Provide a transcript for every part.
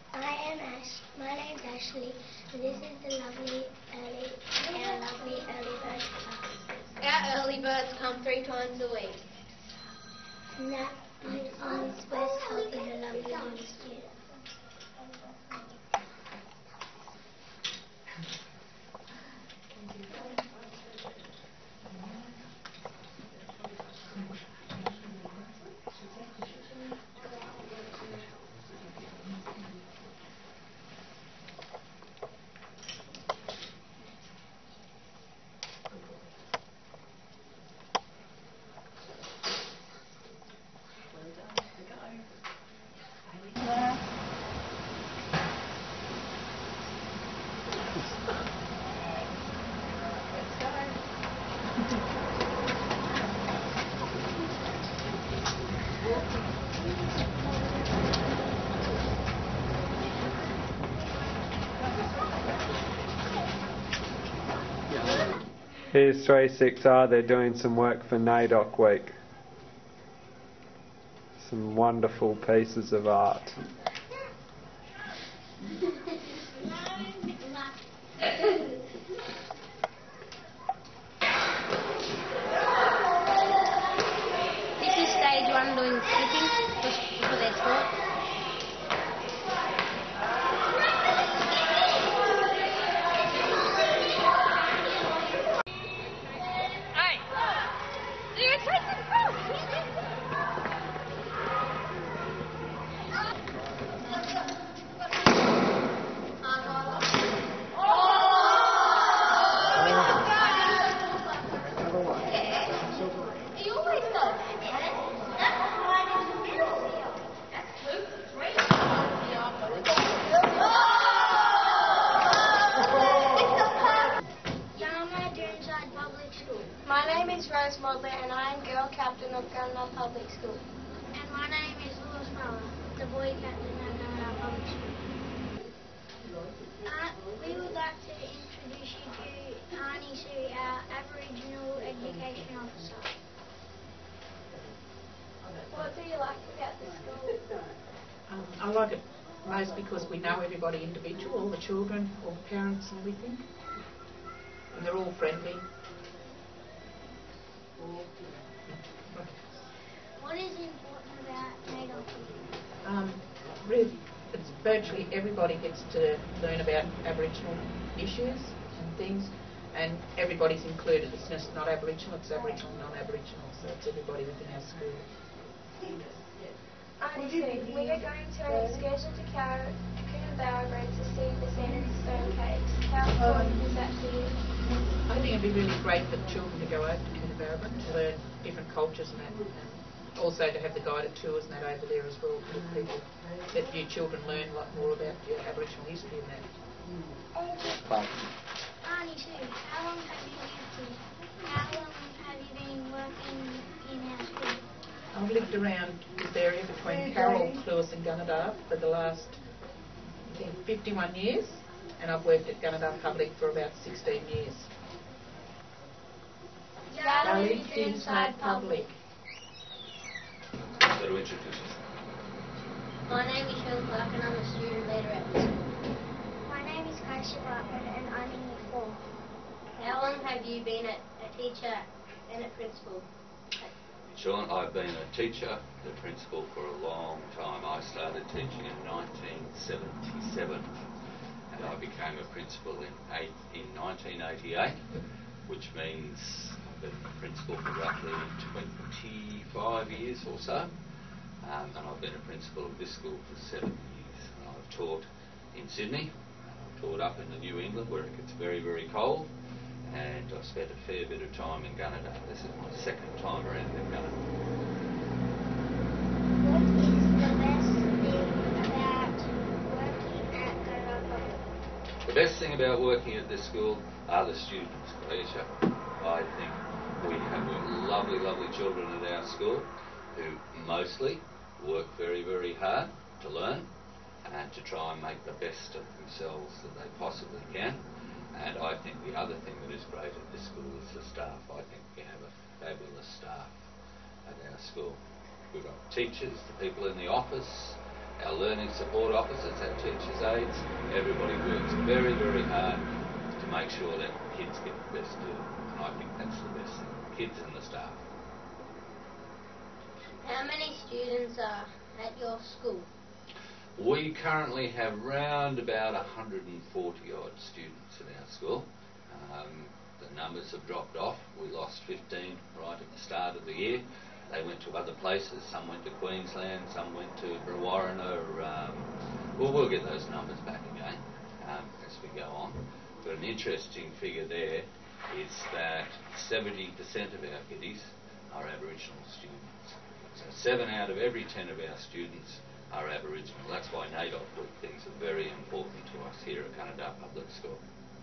My name's Ashley. This is the lovely early bird class. Our early birds come 3 times a week. And that is West helping a lovely young student. Here's 3-6R, they're doing some work for NAIDOC week. Some wonderful pieces of art. This is stage 1 doing flipping for their sport. My name is Rose Modler and I am girl captain of Gunnedah Public School. And my name is Lewis Fowler, the boy captain of Gunnedah Public School. We would like to introduce you to Arnie Sue, our Aboriginal Education Officer. What do you like about the school? I like it most because we know everybody individual, all the children, all the parents and everything. And they're all friendly. What is important about NAIDOC? Really, it's virtually everybody gets to learn about Aboriginal issues and things, and everybody's included. It's just not Aboriginal, it's Aboriginal, non-Aboriginal, so it's everybody within our school. We are going to an excursion to Gunnedah to see the sandstone caves. How important is that to you? I think it'd be really great for the children to go over to Gunnedah to learn different cultures and that, and also to have the guided tours and that over there as well for people, that you children learn a lot more about your Aboriginal history and that. Arnie Sue, how long have you lived here? How long have you been working in our school? I've lived around this area between Carroll, Lewis and Gunnedah for the last, I think, 51 years, and I've worked at Gunnedah Public for about 16 years. Valley Inside Public. My name is Sean Clark and I'm a student leader at the school. My name is Kaisha Bartlett and I'm in Year 4. How long have you been a teacher and a principal? Sean, I've been a teacher, the principal, for a long time. I started teaching in 1977 and I became a principal in 1988, which means I've been a principal for roughly 25 years or so. And I've been a principal of this school for 7 years. I've taught in Sydney, I've taught up in the New England where it gets very, very cold, and I've spent a fair bit of time in Gunnedah. This is my second time around in Gunnedah. What is the best thing about working at Gunnedah Public? The best thing about working at this school are the students, Alicia. I think we have lovely, lovely children at our school who mostly work very, very hard to learn and to try and make the best of themselves that they possibly can. And I think the other thing that is great at this school is the staff. I think we have a fabulous staff at our school. We've got teachers, the people in the office, our learning support officers, our teachers' aides, everybody works very, very hard to make sure that kids get the best deal. And I think that's the best thing, kids and the staff. How many students are at your school? We currently have round about 140 odd students in our school. The numbers have dropped off. We lost 15 right at the start of the year. They went to other places. Some went to Queensland, some went to Brewarrina. We'll get those numbers back again as we go on. But an interesting figure there is that 70% of our kiddies are Aboriginal students. So 7 out of every 10 of our students are Aboriginal. That's why NAIDOC Week things are very important to us here at Gunnedah Public School.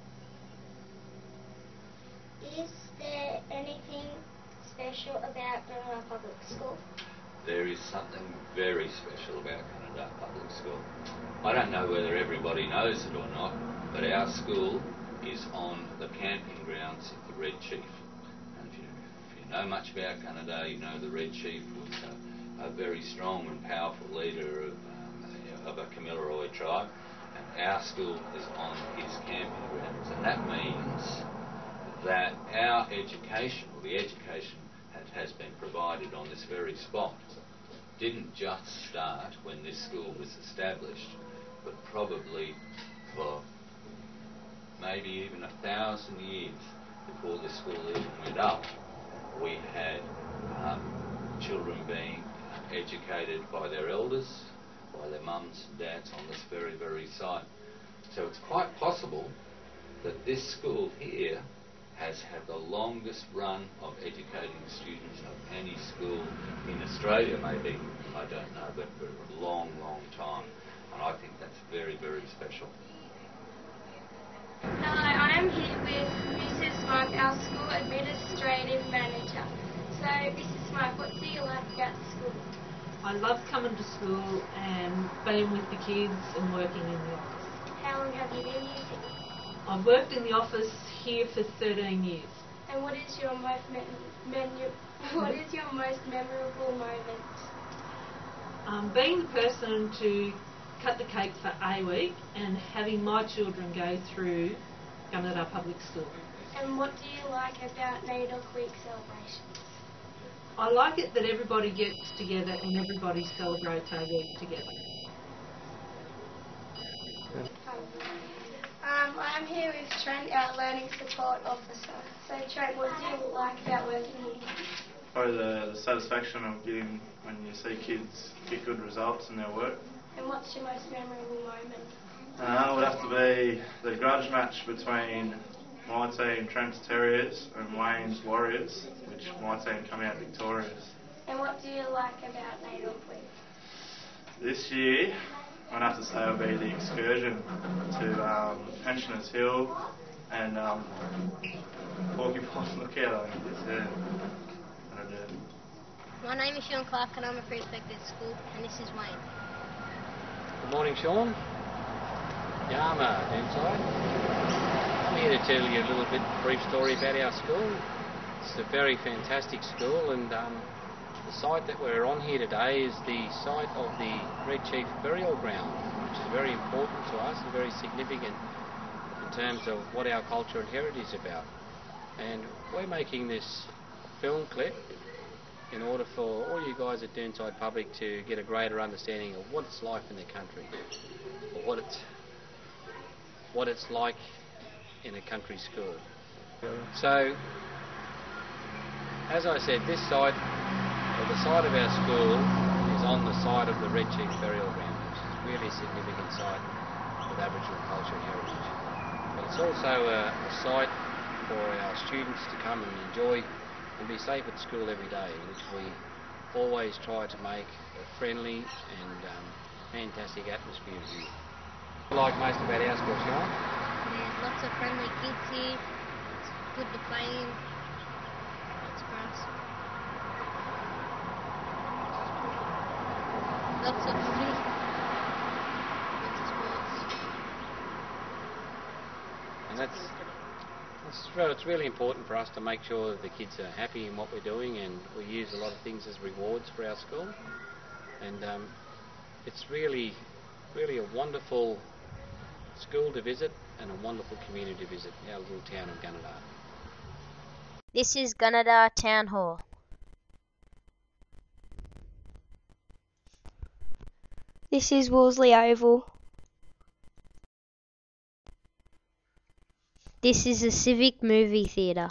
Is there anything special about Gunnedah Public School? There is something very special about Gunnedah Public School. I don't know whether everybody knows it or not, but our school is on the camping grounds of the Red Chief. And if you know much about Gunnedah, you know the Red Chief was a very strong and powerful leader of a Kamilaroi tribe, and our school is on his camping grounds, and that means that our education, or the education that has been provided on this very spot, didn't just start when this school was established, but probably for maybe even 1,000 years before this school even went up. We had children being educated by their elders, by their mums and dads on this very, very site. So it's quite possible that this school here has had the longest run of educating students of any school in Australia, maybe, I don't know, but for a long, long time. And I think that's very, very special. Hello, I am here with Mrs. Smythe, our school administrative manager. So, Mrs. Smythe, what do you like about school? I love coming to school and being with the kids and working in the office. How long have you been here? I've worked in the office here for 13 years. And what is your most memorable moment? Being the person to cut the cake for A Week and having my children go through Gunnedah Public School. And what do you like about NAIDOC Week celebrations? I like it that everybody gets together and everybody celebrates our week together. I'm here with Trent, our learning support officer. So Trent, what do you like about working here? Probably the satisfaction of getting when you see kids get good results in their work. And what's your most memorable moment? It would have to be the grudge match between my team, Trent's Terriers, and Wayne's Warriors, which my team come out victorious. And what do you like about NAIDOC Week? This year, I'd have to say it'll be the excursion to Pensioners Hill and Porcupine Lookout, I think it's there. My name is Sean Clark and I'm a prefect at school, and this is Wayne. Good morning, Sean. Yama inside. I'm here to tell you a little bit brief story about our school. It's a very fantastic school, and the site that we're on here today is the site of the Red Chief burial ground, which is very important to us and very significant in terms of what our culture and heritage is about. And we're making this film clip in order for all you guys at Dernside Public to get a greater understanding of what it's like in the country, or what it's like in a country school. So, as I said, this site, or the site of our school, is on the site of the Red Chief burial ground, which is a really significant site with Aboriginal culture and heritage. But it's also a site for our students to come and enjoy and be safe at school every day, which we always try to make a friendly and fantastic atmosphere here. What do you like most about our school, Sean? There's lots of friendly kids here. It's good to play in. Lots of grass. Lots of footy. Lots of sports. And it's really important for us to make sure that the kids are happy in what we're doing, and we use a lot of things as rewards for our school. And It's really a wonderful school to visit and a wonderful community to visit, our little town of Gunnedah. This is Gunnedah Town Hall. This is Wolseley Oval. This is the Civic Movie Theatre.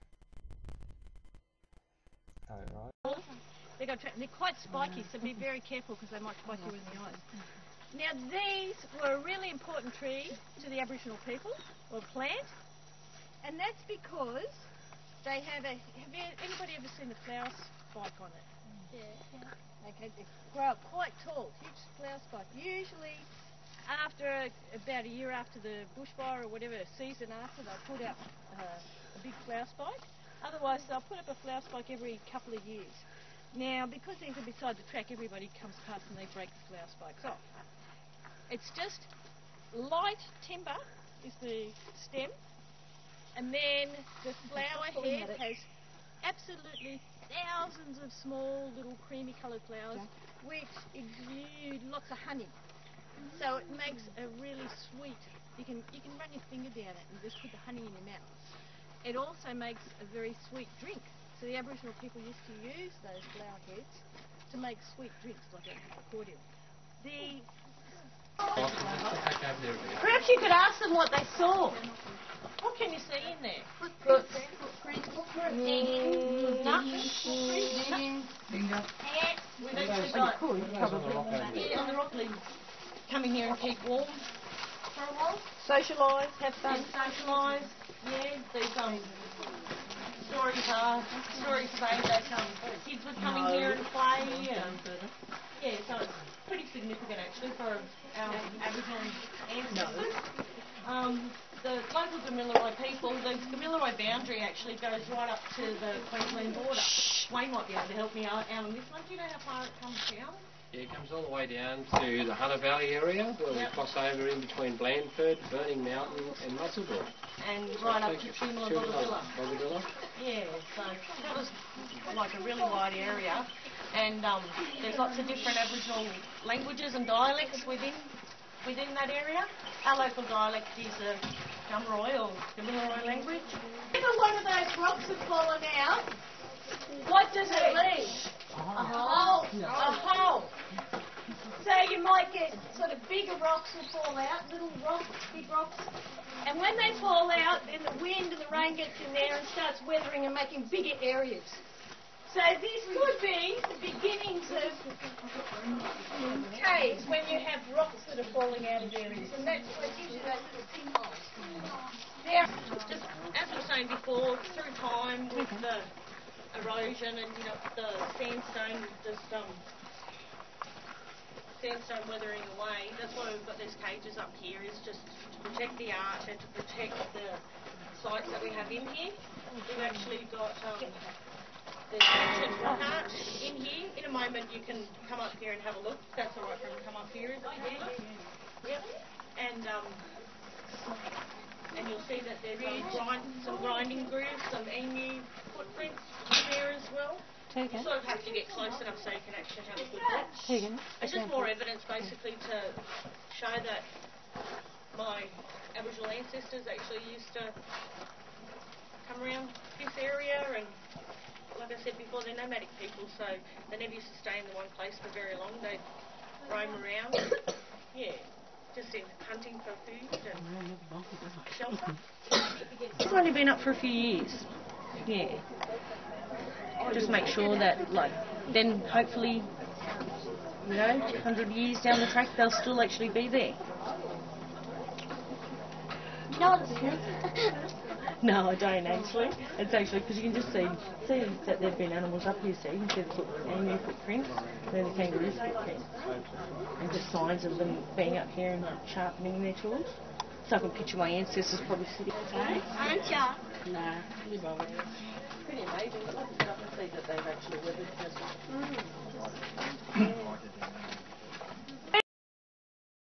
They're quite spiky, so be very careful because they might bite you in the eyes. Now these were a really important tree to the Aboriginal people, or plant, and that's because they have anybody ever seen the flower spike on it? Yeah. Okay, they grow up quite tall, huge flower spike. Usually after about a year after the bushfire or whatever season after, they'll put up a big flower spike. Otherwise they'll put up a flower spike every couple of years. Now, because these are beside the track, everybody comes past and they break the flower spikes off. It's just light timber is the stem, and then the flower head has absolutely thousands of small little creamy coloured flowers which exude lots of honey. So it makes a really sweet, you can run your finger down it and just put the honey in your mouth. It also makes a very sweet drink. So the Aboriginal people used to use those flower heads to make sweet drinks like a cordial. Perhaps you could ask them what they saw. What can you see in there? Footprints. Nothing. We've actually got on the rock leaves. Come in here and keep warm for a while. Socialise, have fun. Socialise. Yeah, these stories say that kids would come in here and play. Yeah, so it's pretty significant actually for our Aboriginal ancestors. The local Gamilaroi people, the Gamilaroi boundary actually goes right up to the Queensland border. Wayne might be able to help me out on this one. Do you know how far it comes down? Yeah, it comes all the way down to the Hunter Valley area, where we cross over in between Blandford, Burning Mountain and Musselburgh. And right up to Boggabilla. Yeah, so that was like a really wide area. And there's lots of different Aboriginal languages and dialects within that area. Our local dialect is a Gummeroi or Gamilaroi language. If one of those rocks have fallen out, what does it leave? A hole. A hole. So you might get sort of bigger rocks will fall out, little rocks, big rocks. And when they fall out, then the wind and the rain gets in there and starts weathering and making bigger areas. So this could be the beginnings of caves when you have rocks that are falling out of areas. And that's what gives you those little sinkholes. There, just as I was saying before, through time with the erosion and the sandstone sandstone weathering away, that's why we've got these cages up here, is just to protect the art and to protect the sites that we have in here. We've actually got the ancient rock art in here. In a moment you can come up here and have a look. That's all right for them to come up here, is it? Yep. And you'll see that there's some grinding grooves, some emu footprints in there as well. You sort of have to get close enough so you can actually have a good look. It's just more evidence basically to show that my Aboriginal ancestors actually used to come around this area, and like I said before, they're nomadic people, so they never used to stay in the one place for very long. They'd roam around. Yeah. Just in hunting for food and shelter. It's only been up for a few years. Yeah. Just make sure that, then hopefully, 100 years down the track, they'll still actually be there. No, I don't actually. It's actually because you can just see that there've been animals up here. See, you can see the emu footprints, then the kangaroo footprints, and just signs of them being up here and sharpening their tools. So I can picture my ancestors probably sitting. Aren't ya? Nah, pretty amazing. I'd love to see that they've actually weathered this.